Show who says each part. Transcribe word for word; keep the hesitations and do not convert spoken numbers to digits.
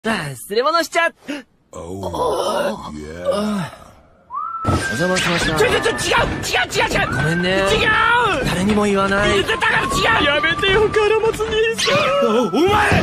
Speaker 1: あ、忘れ物しちゃっ。お邪魔しました。
Speaker 2: ちょちょちょ、違う違う違う違う。
Speaker 1: ごめんね。
Speaker 2: 違う。
Speaker 1: 誰にも言わない。
Speaker 2: だから違う。
Speaker 3: やめてよ、カラマツ兄さん。
Speaker 2: お前